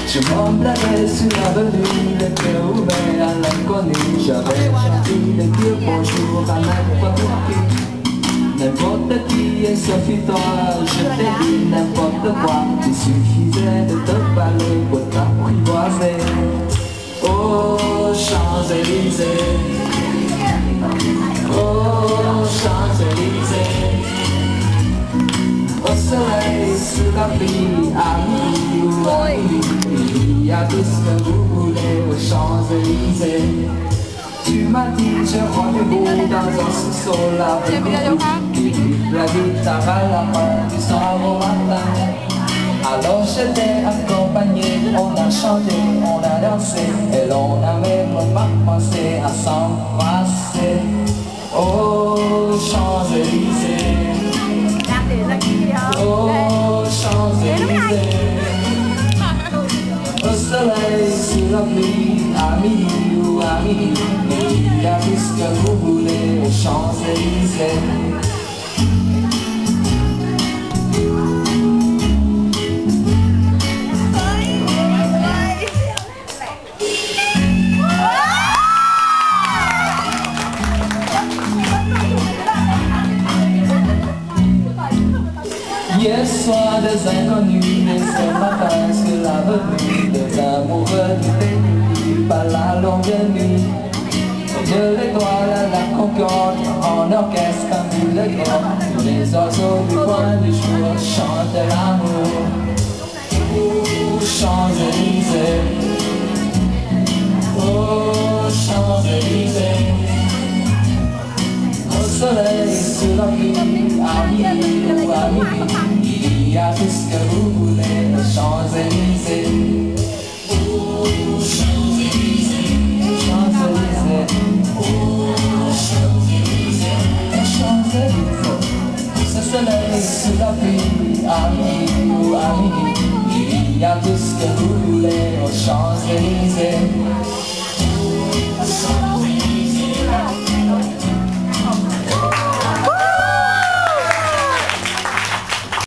Je m'embladais sur l'avenue, le cœur ouvert à l'inconnu. J'avais chanté de dire bonjour à n'importe qui. N'importe qui et sauf toi, je t'ai dit n'importe quoi. Il suffisait de te parler pour t'apprivoiser. Oh Champs-Élysées, oh Champs-Élysées. Au soleil, sous la pluie, à midi ou à minuit, il y a tout ce que vous voulez aux Champs-Élysées. Tu m'as dit j'ai rendez-vous dans un sous-sol avec la guitare à la main du soir au matin. Alors j'étais accompagné, on a chanté, on a dansé, et l'on n'a même pas pensé à s'embrasser. Oh Champs-Élysées, oh Champs-Élysées. Au soleil, sous la pluie, à midi ou à minuit, il y a tout ce que vous voulez aux Champs-Élysées. Hier soir des inconnus, des matin sur l'avenue, des amoureux du pays, par la longue nuit. De l'étoile à la concorde, en orchestre comme le grand, les oiseaux du coin du jour chantent l'amour. Oh Champs-Élysées, oh Champs-Élysées. Au soleil, sous la pluie, à midi ou à minuit, il y a tout ce que vous voulez aux Champs-Élysées. Oh Champs-Élysées, Champs-Élysées, oh Champs-Élysées, Champs-Élysées. Ce soleil, sous la pluie, à midi ou à minuit, il y a tout ce que vous voulez aux Champs-Élysées.